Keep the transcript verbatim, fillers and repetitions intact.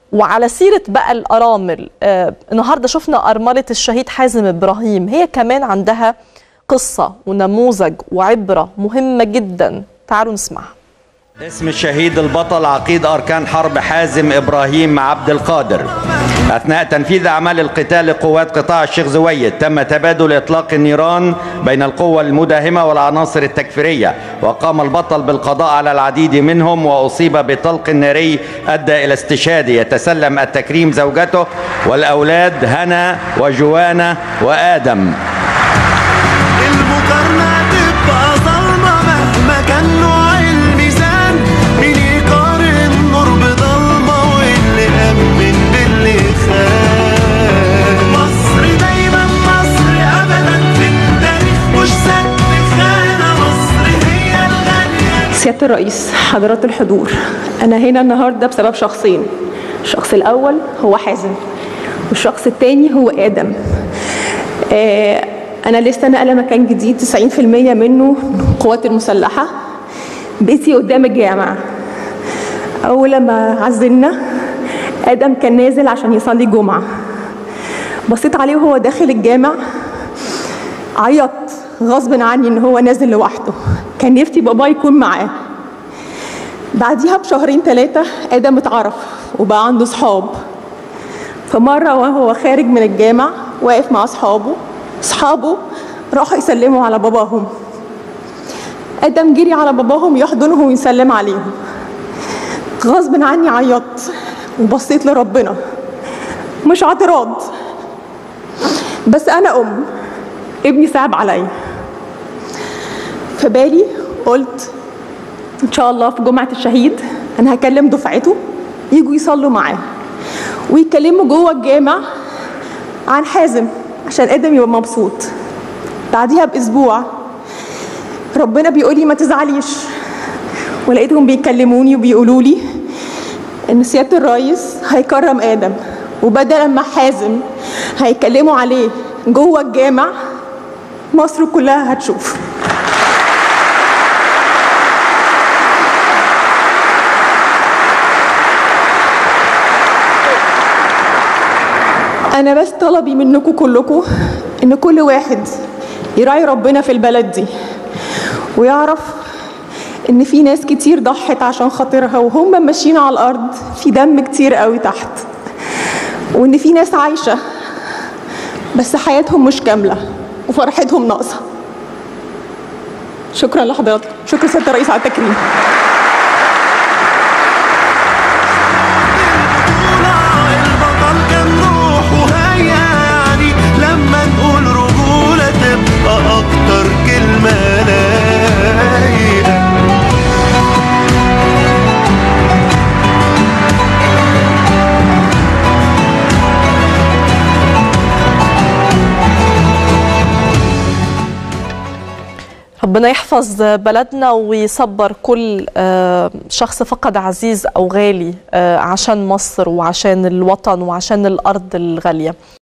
وعلى سيرة بقى الأرامل، آه النهاردة شفنا أرملة الشهيد حازم إبراهيم، هي كمان عندها قصة ونموذج وعبرة مهمة جدا، تعالوا نسمعها. اسم الشهيد البطل عقيد أركان حرب حازم إبراهيم عبد القادر. أثناء تنفيذ أعمال القتال لقوات قطاع الشيخ زويد تم تبادل إطلاق النيران بين القوى المداهمة والعناصر التكفيرية، وقام البطل بالقضاء على العديد منهم وأصيب بطلق ناري أدى إلى استشهاده. يتسلم التكريم زوجته والأولاد هنا وجوانا وآدم. المقارنة تبقى ظلمة مهما كان نوع الميزان، مين يقارن نور بظلمة واللي أمن باللي خان. مصر دايما مصر أبدا في التاريخ مش سد خانة، مصر هي الغالية. سيادة الرئيس، حضرات الحضور، أنا هنا النهاردة بسبب شخصين. الشخص الأول هو حازم والشخص الثاني هو آدم. آه أنا لسه نقلة مكان جديد تسعين في المية منه القوات المسلحة، بيتي قدام الجامع. أول لما عزلنا آدم كان نازل عشان يصلي جمعة، بصيت عليه وهو داخل الجامع عيط غصب عني إن هو نازل لوحده، كان نفسي بابا يكون معاه. بعديها بشهرين ثلاثة آدم اتعرف وبقى عنده صحاب، فمرة وهو خارج من الجامع واقف مع أصحابه، أصحابه راحوا يسلموا على باباهم. آدم جري على باباهم يحضنهم ويسلم عليهم. غصب عني عيطت وبصيت لربنا، مش اعتراض، بس أنا أم ابني صعب عليا. فبالي قلت إن شاء الله في جمعة الشهيد أنا هكلم دفعته يجوا يصلوا معاه ويتكلموا جوه الجامع عن حازم عشان آدم يبقى مبسوط. بعديها بأسبوع ربنا بيقول لي ما تزعليش، ولقيتهم بيكلموني وبيقولوا لي إن سيادة الرئيس هيكرم آدم، وبدل ما حازم هيكلموا عليه جوه الجامع مصر كلها هتشوف. أنا بس طلبي منكم كلكم إن كل واحد يراعي ربنا في البلد دي، ويعرف إن في ناس كتير ضحت عشان خاطرها وهم ماشيين على الأرض في دم كتير قوي تحت، وإن في ناس عايشة بس حياتهم مش كاملة وفرحتهم ناقصة. شكرا لحضراتكم، شكرا سيادة الرئيس على التكريم. أكتر كلمة لايقة. ربنا يحفظ بلدنا ويصبر كل شخص فقد عزيز أو غالي عشان مصر وعشان الوطن وعشان الأرض الغالية.